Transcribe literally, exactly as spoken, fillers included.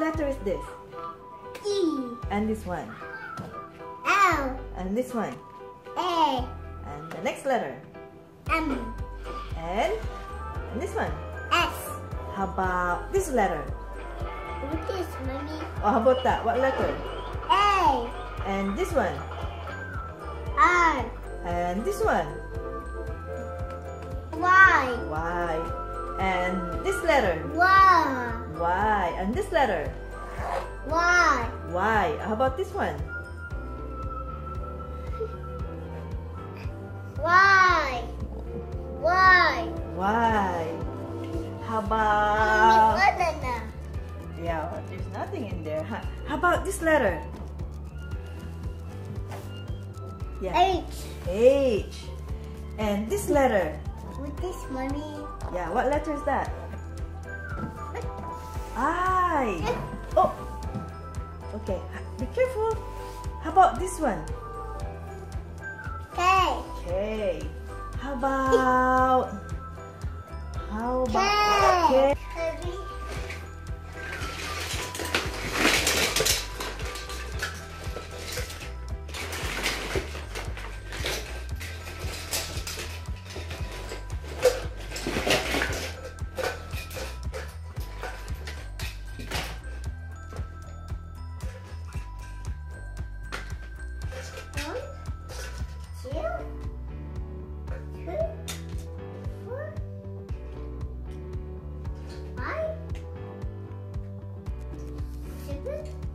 letter is this? E. And this one? L. And this one? A. And the next letter? M. And? And this one? S. How about this letter? What is, mommy? Oh, how about that? What letter? A. And this one? R. And this one? Y. Y. And this letter? Y. Y. And this letter? Y. Y. How about this one? Y. Y. Y. How Mommy, about... banana. Yeah, there's nothing in there. Huh? How about this letter? Yeah. H. H. And this letter? What is, mommy? Yeah, what letter is that? I. Oh. Okay, be careful. How about this one? K. K. How about... How K. about... K. Heavy. One, two, three, four, five, seven,